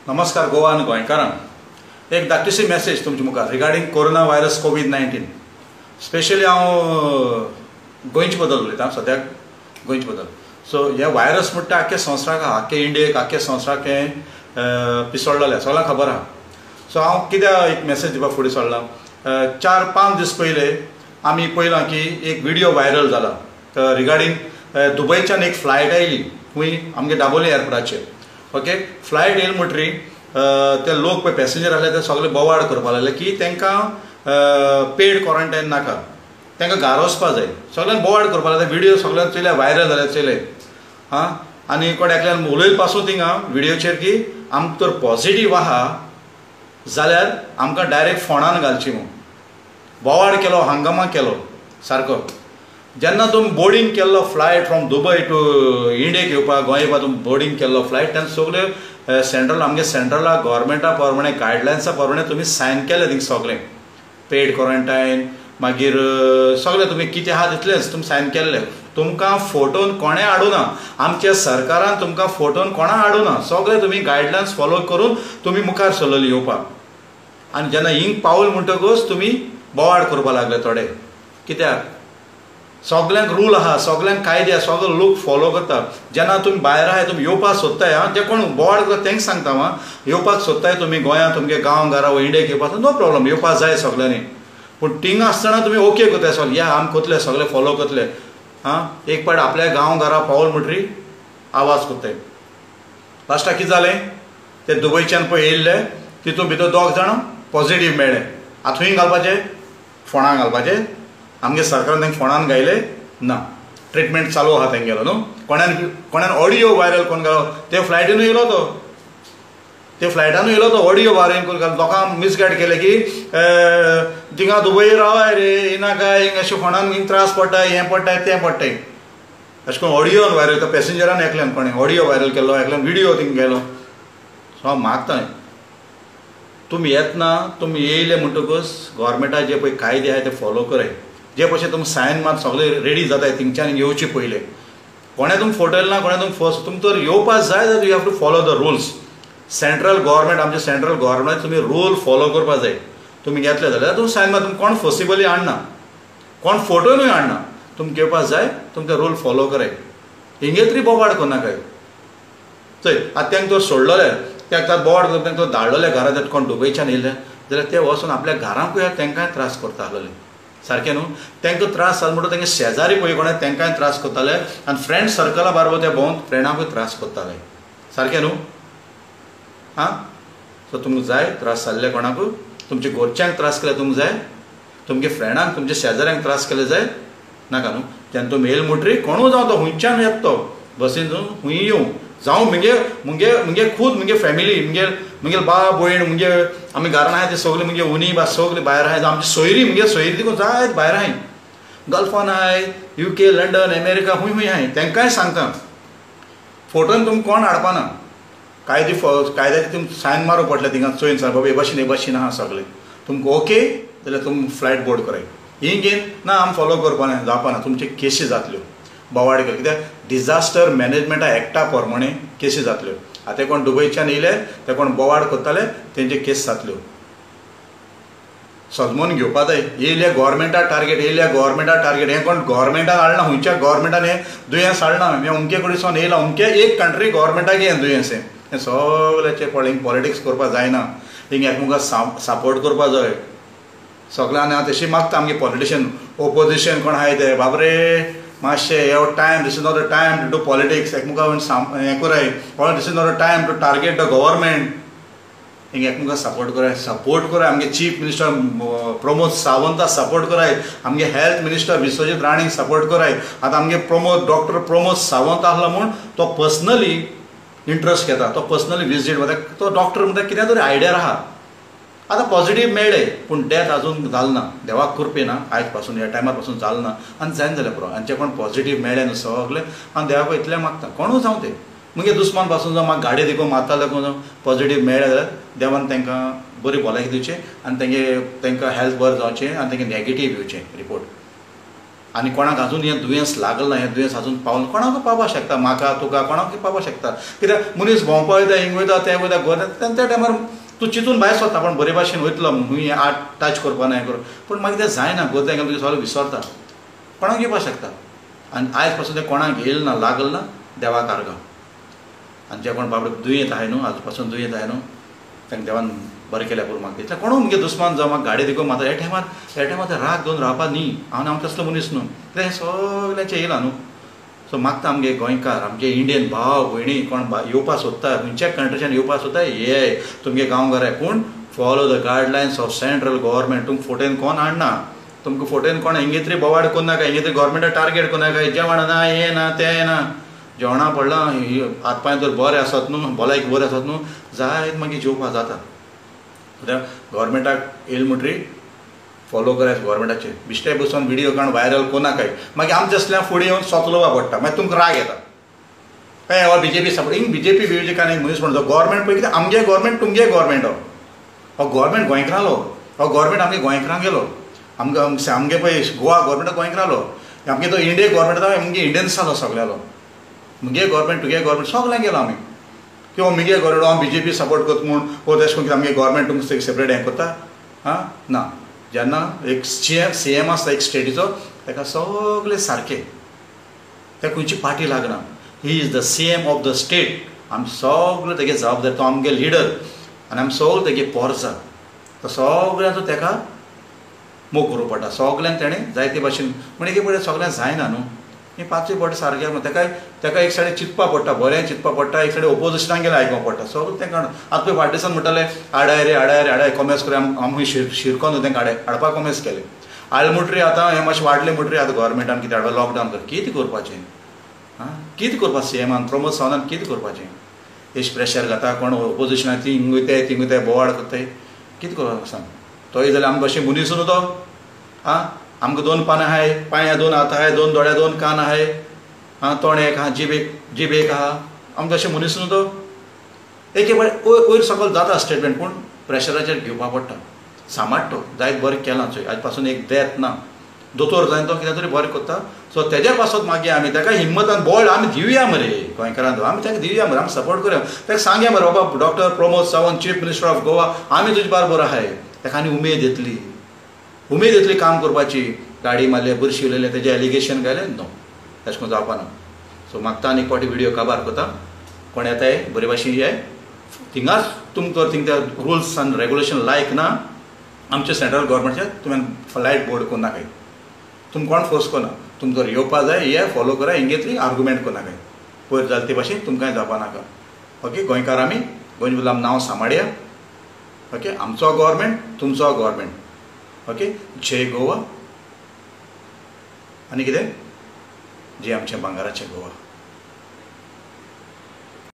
नमस्कार गोवा आणि गोंयकारांक एक धाकटीशी मॅसेज तुमचे मुखार रिगार्डिंग कोरोना व्हायरस कोविड-19 स्पेशली हांव गोंयचे बद्दल उलयतां सद्याक गोंयचे बद्दल. सो हे व्हायरस म्हणटा आख्या संवसाराक आख्या इंडियेक आख्या संवसाराक हें पिसोडलेलें सगळ्यांक खबर आहा. सो हांव कित्याक एक मॅसेज दिवपाक फुडें सरलां. 4-5 दीस पयले आमी पळयलां की एक व्हिडिओ व्हायरल जाला रिगार्डिंग दुबयच्यान एक फ्लायट आयली खंय आमगे दाबोली एअरपोर्टाचेर. ओके, फ्लायट येयले म्हणटरी ते लोक पळय पॅसेंजर आसले ते सगळे बोवाड करपाक लागले की तांकां पेड क्वॉरंटायन नाका, तांकां घरा वचपाक जाय. सगळ्यांक बोवाड करपाक लागले. व्हिडिओ सगळ्यांक चयले, व्हायरल जाले चयले. आनी कोणाकल्यान उलयले पासून थिंगा व्हिडिओचेर की आमकां तर पॉझिटीव आहा जाल्यार आमकां डायरेक्ट फोंडान घालची म्हूण बोवाड केलो, हंगामा केलो सारको. जेन्ना तुमी बोर्डींग केल्लो फ्लायट फ्रॉम दुबय टू इंडियेक येवपाक गोंय येवपाक तुमी बोर्डींग केल्लो फ्लायट तेन्ना सगळे सेंट्रल आमगे सेंट्रला गव्हर्मेंटा प्रमाणे गायडलायन्सा प्रमाणे तुमी सायन केले थिंग सगळें पेड क्वॉरंटायन मागीर सगळें तुमी कितें आहा तितलेंच तुमी सायन केल्ले. तुमकां फोटोन कोणें हाडूना, आमच्या सरकारान तुमकां फोटोन कोणा हाडूना. सगळे तुमी गायडलायन्स फॉलो करून तुमी मुखार सरलेले येवपाक. आनी जेन्ना हिंग पावल म्हणटकूच तुमी बोवाड करपाक लागले थोडे. कित्याक सगळ्यांक रूल आहा, सगळ्यांक कायदे आहा, सगळे लोक फॉलो करता. जेन्ना तुमी भायर आहाय तुमी येवपाक सोदताय जे कोण बोवाड करता तेंक सांगता येवपाक सोदताय तुमी गोंयांत तुमगे गांव घरा वा इंडियेक येवपाक नो प्रॉब्लम येवपाक जाय सगळ्यांनी. पूण थिंग आसतना तुमी ओके करताय सगळे या आमी करतले सगळे फॉलो करतले. एक पाट आपल्या गांव घरा पावल म्हणटरी आवाज करताय. लास्टाक कितें जालें ते दुबयच्यान पळय येयल्ले तितून भितर 2 जाण पॉझिटीव मेळ्ळे. आतां खंय घालपाचे फोंडां घालपाचे. आमगे सरकारान तांकां फोंडान गायले ना, ट्रिटमेंट चालू आहा तेंगेलो न्हू. कोणान ऑडियो व्हायरल कोण घालो ते फ्लायटीनूय येयलो तो, ते फ्लायटानूय येयलो तो ऑडियो व्हायरल करून घालो. लोकांक मिसगायड केले की थिंगा दुबय रावाय रे येनाका हिंग अशें फोंडान हिंग त्रास पडटाय हें पडटाय तें पडटाय अशें करून ऑडियो व्हायरल तो पॅसेंजरान एकल्यान कोणें ऑडियो व्हायरल केलो, एकल्यान व्हिडिओ थिंग गेलो. सो हांव मागतां तुमी येतना तुमी येयले म्हणटकूच गव्हर्मेंटा जे पळय कायदे आहाय ते फॉलो कराय. जे भशेन तुमी सायन मात सगळे रेडी जाताय थिंगच्यान येवचे पयले. कोणें तुमकां फोटयल ना कोणें तुमकां फर्स्ट तुमी तर येवपाक जाय जाल्यार you have to follow the rules. Central government आमचे सेंट्रल गव्हर्मेंट तुमी रूल फॉलो करपाक जाय. तुमी घेतले जाल्यार तुमी सायन मात तुमी कोण फॉसिबली हाडना, कोण फोटोनूय हाडना. तुमकां येवपाक जाय तुमी ते रूल फॉलो कराय. हिंगे तरी बोवाड करनाकाय. चय आतां तांकां तर सोडलेले ताका बोवाड करून तांकां धाडलेले घरा कोण दुबयच्यान येयले जाल्यार ते वचून आपल्या घरांकूय तांकांय त्रास करता आसलेले. सारकें न्हू. तांकां त्रास जालो म्हणटा तांचे शेजारी पळय कोणें तांकांय त्रास करताले आनी फ्रेंड सर्कला बरोबर ते भोंवन फ्रेंडाकूय त्रास करताले. सारकें न्हू. सो तुमकां जाय त्रास जाल्ले कोणाकूय तुमच्या घरच्यांक त्रास केले तुमकां जाय, तुमगे फ्रेंडांक तुमच्या शेजाऱ्यांक त्रास केले जाय नाका न्हू. जेन्ना तुमी येयले म्हणटरी कोणूय जावं तो हुंयच्यान येता तो बसीन खूंय येवं जावं मुगे खूद मुगे फॅमिली मुगे बाब भयण मुगे आमी घरान आहाय ते सगळे मुगे उनी बा सगळे भायर आहाय. आमची सोयरी मुगे सोयरी देखून जायत भायर आहाय, गल्फान आहाय, UK, लंडन, अमेरिका खूंय आहाय. तांकांय सांगता फोटोन तुमकां कोण हाडपाना. कायद्याचे तुमकां सायन मारूं पडले थिंगा चोयन सांग बाबा हे भाशेन आहा सगळे. तुमकां ओके जाल्यार तुमी फ्लायट बोर्ड कराय. हिंगेन ना आमी फॉलो करपाना जावपाना तुमचे केसी जातल्यो बोवाड केले. कित्याक डिजास्टर मॅनेजमेंटा एक्टा प्रमाणे केसी जातल्यो. आतां कोण दुबयच्यान येयले ते कोण बोवाड करताले तेंचे केस जातल्यो. सजमोन घेवपा जाय. येयल्या गव्हर्मेंटा टार्गेट हें कोण गव्हर्मेंटान हाडना, खंयच्या गव्हर्मेंटान हें दुयेंस हाडना. हें अमके कडेन येयलां अमके एक कंट्री गव्हर्मेंटाक हें दुयेंस हें सगळ्याचें हिंग पॉलिटिक्स करपाक जायना. हिंग एकमेकांक सपोर्ट करपाक जाय सगळ्यांनी. हांव तशी मागता आमगे पॉलिटिशियन ओपोजिशन कोण आहाय ते बाबरे मातशें हे time this is not the time to do politics. एकमेकांक हें कराय this is not the time to target the government. हिंग एकमेकांक सपोर्ट कराय. आमगे चीफ मिनिस्टर प्रमोद सावंताक सपोर्ट कराय. आमगे हेल्थ मिनिस्टर विश्वजीत राणेक सपोर्ट कराय. आतां आमगे डॉक्टर प्रमोद सावंत आसलो म्हूण तो पर्सनली इंट्रस्ट घेता, तो पर्सनली विजीट वता. तो डॉक्टर म्हणटा कितें तरी आयडियार आहा. आतां पॉझिटीव मेळ्ळे पूण डेथ आजून जालें ना. देवाक कृपे ना आयज पासून ह्या टायमार पासून जालें ना. आनी जायन जाल्यार पुरो आनी जे कोण पॉझिटीव मेळ्ळे न्हू सगळे हांव देवाक इतलें मागता कोणूय जावं ते मुगे दुस्मान पासून जावं म्हाका गाडी देखून मारताले जावं पॉझिटीव मेळ्ळे जाल्यार देवान तांकां बरी भलायकी दिवचें आनी तांकां हेल्थ बरें जावचें आनी तांकां नॅगेटीव येवचें रिपोर्ट. आनी कोणाक अजून हें दुयेंस लागल ना, हें दुयेंस अजून पावल कोणाक पावपाक शकता, म्हाका तुका कोणाक पावपाक शकता. कित्याक मनीस भोंवपा वयता, हिंग वयता, तें वयता, गोर त्या टायमार तूं चिंतून भायर सरता पण बरे भाशेन वयतलो खंय आर्ट टच करपा ना हें करून, पूण मागीर तें जायना. गोंयता गेल्यार तुजें सगळें विसरता, कोणाक येवपाक शकता. आनी आयज पासून तें कोणाक येयल ना, लागल ना, देवाक आर्गां. आनी जे कोण बाबडे दुयेंत आहाय न्हू, आज पासून दुयेंत आहाय न्हू, तांकां देवान बरें केल्या पुरो म्हाका दितलें. कोणूय मुगे दुस्मान जावं, म्हाका गाडी देखून माता ह्या टायमार ते राग घेवन रावपा न्ही. हांव तसलो मनीस न्हू, कित्याक हें सगळ्यांचें येयलां न्हू. सो मागता आमगे गोंयकार, आमगे इंडियन भाव भयणी कोण येवपा सोदता, खंयच्या कंट्रीच्यान येवपा सोदता, ये तुमगे गांवकार पूण follow the guidelines of central government. तुमकां फोटेन कोण हाडना, तुमकां फोटेन कोण हिंगे तरी बोवाड करून नाका, हिंगे तरी गव्हर्मेंटाक टार्गेट करून नाका, जेवण ना, हें ना, तें ना. जेवणा पडलां, हात पांय जर बरें आसत न्हू, भलायकी बरें आसत न्हू, जायत मागीर जेवपा जाता. कित्याक गव्हर्मेंटाक येयले म्हणटरी फॉलो करायचं गव्हर्मेंटाचेर. बिश्टे बसून व्हिडियो काडून व्हायरल कोनाकाय, मागीर आमचे असल्या फुडें येवन सोतलोवपा पडटा, मागीर तुमकां राग येता. काय हो BJP सपोर्ट, हिंग BJP काय एक मनीस म्हणटा गव्हर्मेंट पळय, कित्याक आमगे गव्हर्मेंट तुमगे गव्हर्मेंट. हो गव्हर्मेंट गोंयकारालो, हो गव्हर्मेंट आमगे गोंयकारांक गेलो. आमगे पळय गोवा गव्हर्मेंट गोंयकारालो, आमगे तो इंडिया गव्हर्मेंट आमगे इंडियन्सालो सगळ्यालो. मुगे गव्हर्मेंट तुगे गव्हर्मेंट सगळ्यांक गेलो आमी. किंवा मुगे गव्हर्मेंट हांव BJP सपोर्ट करता म्हूण हो तेश करून आमगे गव्हर्मेंट तुमकां सेपरेट हें करता. हां ना, जेन्ना एक CM आसता एक स्टेटीचो, ताका सगळें सारकें, ताका खंयची पार्टी लागना. He is the CM of the state. आमी सगळे तेगे जबाबदारी, तो आमगे लिडर आनी आमी सगळे तेगे पोरसां. तो सगळ्यांचो ताका मोग करूं पडटा. सगळ्यांक ताणें जायते भाशेन म्हणजे एक पळय सगळ्यांक जायना न्हू, हें पांचवी पट सारकें. ताका एक सायडीन चिंतपा पडटा, बरें चिंतपा पडटा, एक सायडीन ओपोजिशनाक गेल्यार आयकूंक पडटा. सगळें तेंकां आतां पळय फाटल्या दिसान म्हणटाले हाडाय रे हाडाय रे हाडाय, कॉमेस करून आमी शिरकोन तांकां हाडपाक कॉमेस केलें. हाडले म्हणटरी आतां हें मातशें वाडलें म्हणटरी आतां गव्हर्मेंटान कितें हाडपा, लॉकडावन कर. कितें करपाचें? कितें करपा CMान प्रमोद सावंतान कितें करपाचें? एश प्रेशर घाता, कोण ओपोजिशनाक ती हिंगुताय बोवाड करताय, कितें करपाक सांग. तोय जाल्यार आमकां अशें मनीस न्हू तो. आमकां 2 पानां आहाय, पांयां 2 हात आहाय, 2 दोळ्या 2 कान आहाय, तोंड एक आहा, जीब एक आहा. आमकां अशें मनीस न्हू तो. एक वयर सकयल जाता स्टेटमेंट, पूण प्रेशराचेर घेवपा पडटा. सांबाडटो जायत बरें केलां चोय. आज पासून एक डेथ ना, दोतोर जायन तो कितें तरी बरें करता. सो तेज्या पासून मागीर आमी ताका हिम्मत आनी बळ आमी दिवया मरे गोंयकारांक, आमी ताका दिवया मरे, आमी सपोर्ट करया. ताका सांगया मरे बाबा doctor Pramod Sawant, chief minister of Goa, आमी तुजे बरोबर आहाय. ताका आनी उमेद येतली काम करपाची. गाडी मारले, बुरशी उलयले, तेजें एलिगेशन घायलें नो, तशें करून जावपा ना. सो मागता आनी एक फावटी व्हिडियो काबार करता, कोण येताय बरे भाशेन ये. थिंगाच तुमकां थिंगा रुल्स आनी रेगुलेशन लायक ना आमचे सेंट्रल गव्हर्मेंटचे, तुमी फ्लायट बोर्ड करून नाकाय. तुमकां कोण फोर्स करना, तुमकां जर येवपा जाय ये फॉलो करा, हिंगे तरी आर्ग्युमेंट करून नाकाय. पयर जालें ते भाशेन तुमकांय जावपा नाका. ओके, गोंयकार आमी, गोंयचे बद्दल आमी नांव सांबाळया. ओके, आमचो गव्हर्मेंट, तुमचो गव्हर्मेंट. ओके, जय गोवा. आनी कितें, जे आमचें भांगाराचें गोवा.